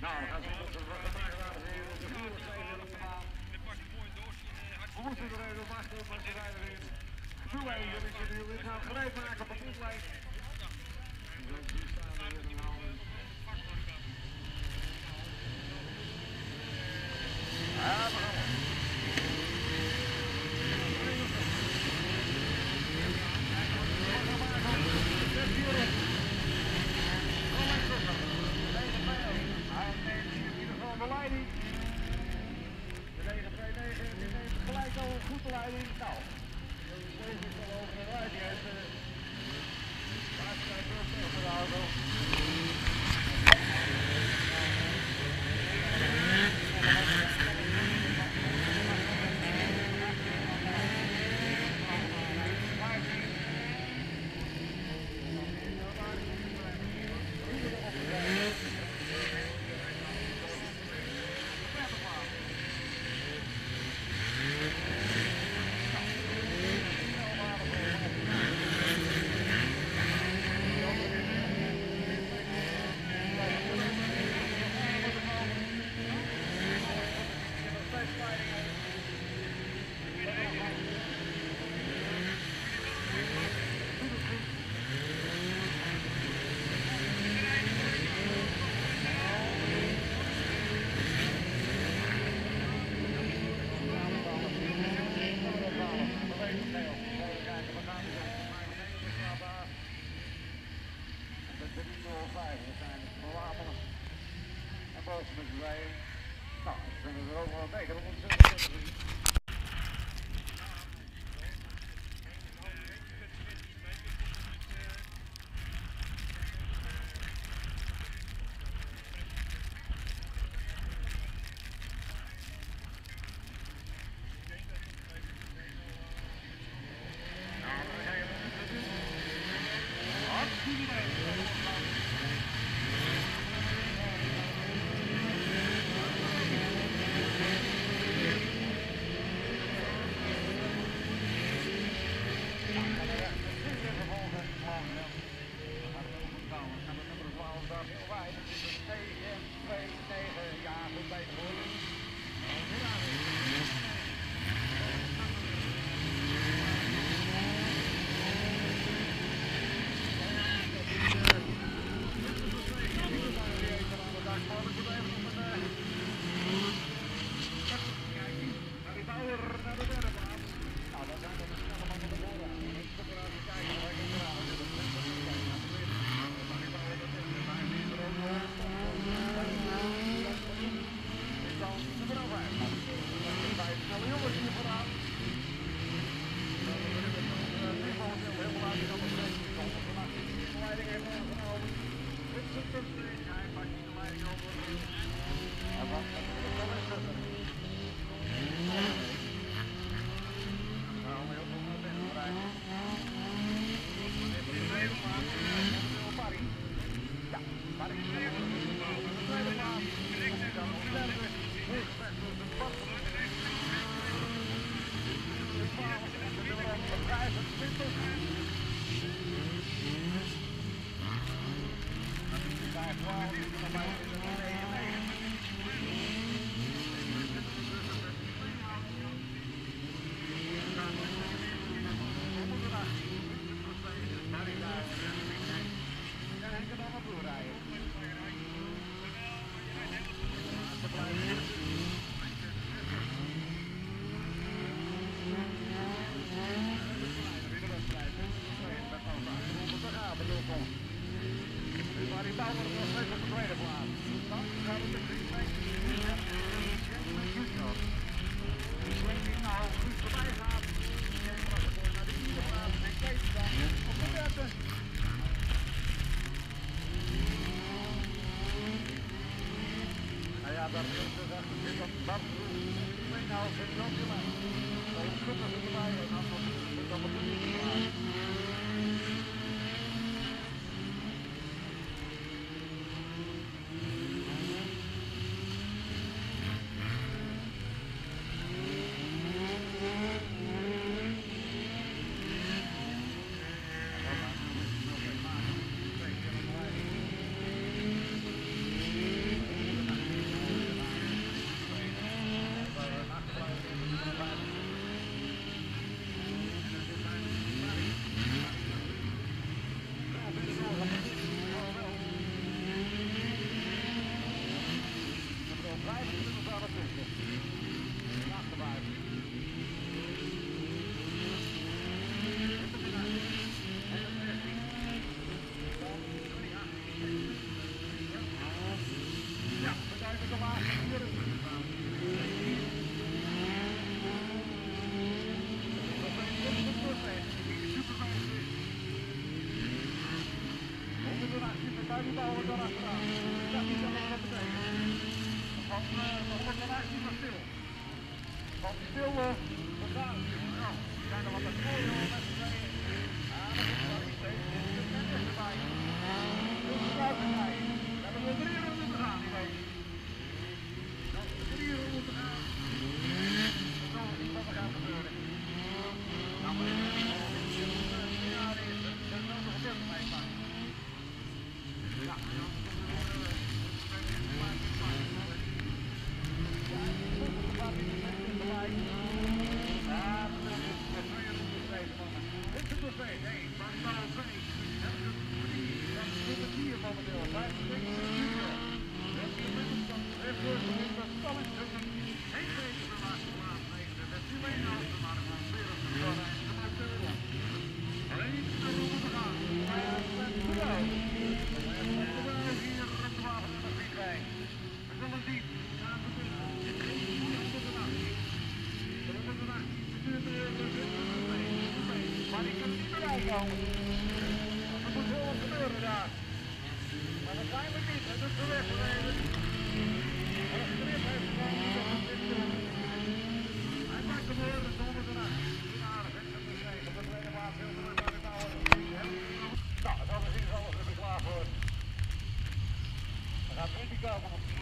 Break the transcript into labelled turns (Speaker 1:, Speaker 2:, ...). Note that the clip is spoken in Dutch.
Speaker 1: Nou, dan gaan ze met de vrachtwagen weer op de voertuig stijgen op de baan. We moeten er even wachten, maar ze rijden weer. Toewijzen, ik heb jullie gaan gereed maken op de pitlijn. Die staan er weer een handen. Ja, we gaan wel. De leiding. De 929 die neemt gelijk al een goede leiding. Nou, deze is al over de rij. Die heeft hartstikke veel tegen de auto. Nou, ik vind het er ook wel beter om het te zeggen. rijdt die bouwer dan achteraan. Dat niet allemaal wat betekent. Want de 118 was stil. Want die stil we gaan. Nou, die zijn er wat aan het gooien met z'n tweeën. Ja, dat is wel niet steeds. Dit is net erbij. Dit is de uitgeleid. We hebben er 3 uur moeten gaan, die week. Dat is 3 uur moeten gaan. Dan zullen we zien wat er gaat gebeuren. Nou, maar dit is niet al. Dit is een jaar eerst. Dat is wel nog gebeurd meemaken. Ja, dan maar ik kan niet meer uitkomen. Er moet wel wat gebeuren daar. Maar dat zijn we niet, dat is de weg gereden. En als de grip heeft gewoon niet op het dit doen. Hij maakt de woorden zonder de nacht. Aardig, hè, dat is tegen. Op de tweede plaats heel mooi bij de touwen. Nou, dat is alles er klaar voor. Dan gaat Rudy komen.